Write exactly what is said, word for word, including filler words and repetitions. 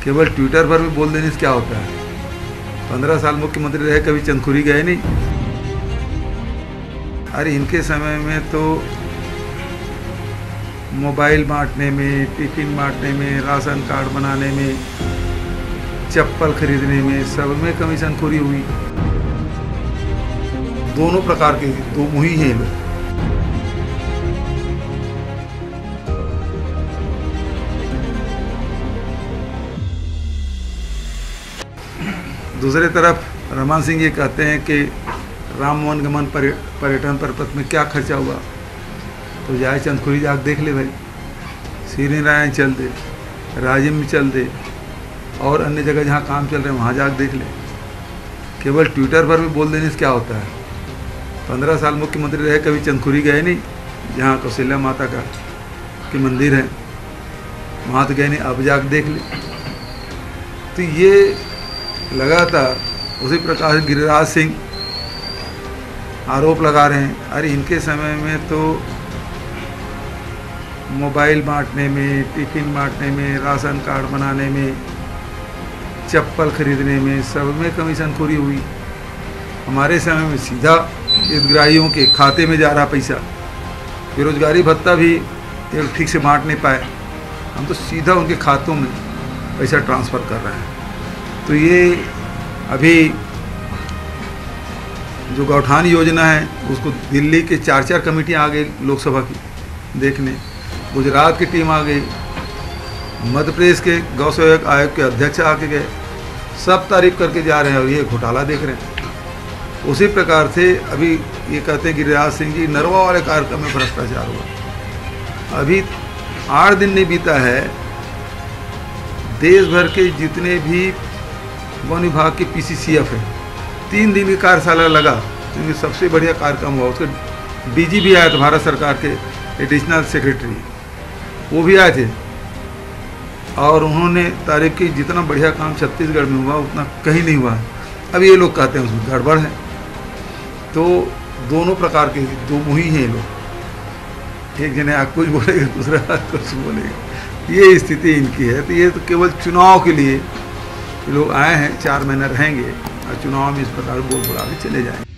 केवल ट्विटर पर भी बोल देने से क्या होता है। पंद्रह साल मुख्यमंत्री रहे, कभी चंदखुरी गए नहीं। अरे इनके समय में तो मोबाइल बांटने में, टिफिन बांटने में, राशन कार्ड बनाने में, चप्पल खरीदने में, सब में कमीशनखोरी हुई। दोनों प्रकार के दो मुही हैं लोग। दूसरी तरफ रमन सिंह ये कहते हैं कि राम वनगमन पर्यटन पर्पस में क्या खर्चा हुआ, तो जाए चंदखुरी जाके देख ले भाई, श्री नारायण चल दे, राजिम में चल दे, और अन्य जगह जहाँ काम चल रहे हैं वहाँ जाके देख ले। केवल ट्विटर पर भी बोल देने से क्या होता है। पंद्रह साल मुख्यमंत्री रहे, कभी चंदखुरी गए नहीं, जहाँ कौशल्या माता का के मंदिर है वहाँ तो गए नहीं, अब जाके देख ले। तो ये लगातार उसी प्रकार गिरिराज सिंह आरोप लगा रहे हैं। अरे इनके समय में तो मोबाइल बांटने में, टिफिन बांटने में, राशन कार्ड बनाने में, चप्पल खरीदने में, सब में कमीशनखोरी हुई। हमारे समय में सीधा हितग्राहियों के खाते में जा रहा पैसा। बेरोजगारी भत्ता भी ये ठीक से बांट नहीं पाए, हम तो सीधा उनके खातों में पैसा ट्रांसफ़र कर रहे हैं। तो ये अभी जो गौठान योजना है उसको दिल्ली के चार चार कमेटियाँ आ गई लोकसभा की देखने, गुजरात की टीम आ गई, मध्य प्रदेश के गौ सेवक आयोग के अध्यक्ष आके गए, सब तारीफ करके जा रहे हैं और ये घोटाला देख रहे हैं। उसी प्रकार से अभी ये कहते हैं गिरिराज सिंह जी नरवा वाले कार्यक्रम में भ्रष्टाचार हुआ। अभी आठ दिन नहीं बीता है, देश भर के जितने भी वन विभाग के पी सी सी एफ है, तीन दिन की कार्यशाला लगा, जिनमें सबसे बढ़िया कार्यक्रम हुआ। उसके डी जी भी आया था, भारत सरकार के एडिशनल सेक्रेटरी, वो भी आए थे और उन्होंने तारीफ की जितना बढ़िया काम छत्तीसगढ़ में हुआ उतना कहीं नहीं हुआ। अब ये लोग कहते हैं उसमें गड़बड़ है। तो दोनों प्रकार के दो मुही हैं लोग, एक जने आप कुछ बोलेगा, दूसरा कुछ बोलेगा। ये स्थिति इनकी है। तो ये तो केवल चुनाव के लिए लोग आए हैं, चार महीना रहेंगे और चुनाव में इस प्रकार बोल बुला के चले जाएंगे।